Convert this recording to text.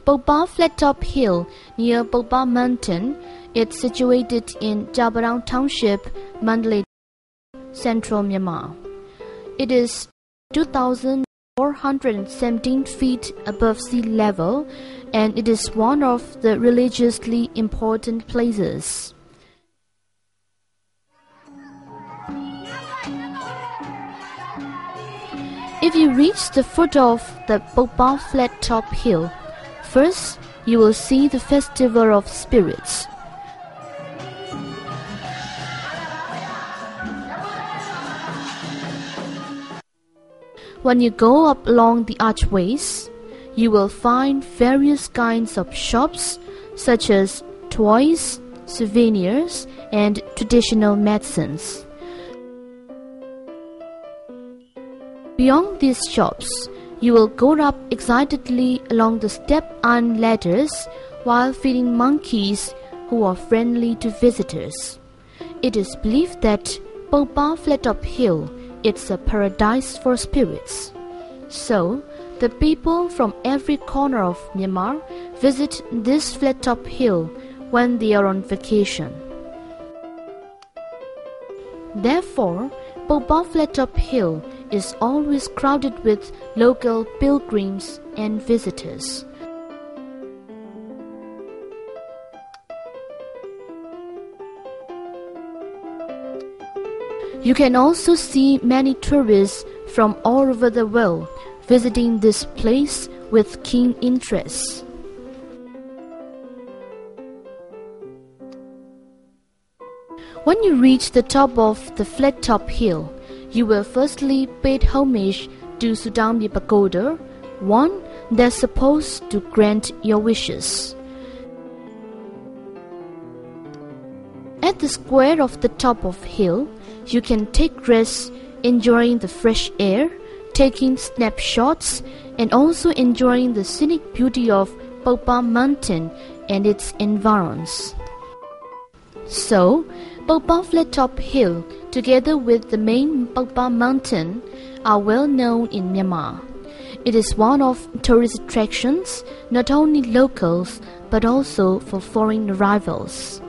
Popa Flattop Hill near Popa Mountain. It's situated in Jabarang Township, Mandalay, Central Myanmar. It is 2,417 feet above sea level, and it is one of the religiously important places. If you reach the foot of the Popa Flattop Hill, first you will see the Festival of Spirits. When you go up along the archways, you will find various kinds of shops such as toys, souvenirs, and traditional medicines. Beyond these shops, you will go up excitedly along the step-iron ladders while feeding monkeys who are friendly to visitors. It is believed that Popa Flattop Hill is a paradise for spirits. So, the people from every corner of Myanmar visit this Flattop Hill when they are on vacation. Therefore, Popa Flattop Hill is always crowded with local pilgrims and visitors. You can also see many tourists from all over the world visiting this place with keen interest. When you reach the top of the Flattop Hill, you will firstly pay homage to Sudambi Pagoda, one that's supposed to grant your wishes. At the square of the top of hill, you can take rest, enjoying the fresh air, taking snapshots, and also enjoying the scenic beauty of Popa Mountain and its environs. So, Popa Flattop Hill, together with the main Popa Mountain, are well known in Myanmar. It is one of tourist attractions, not only locals but also for foreign arrivals.